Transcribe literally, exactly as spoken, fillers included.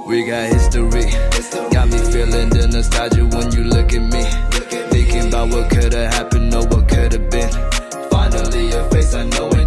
We got history. Got me feeling the nostalgia when you look at me. Thinking about what could've happened or what could've been. Finally a face I know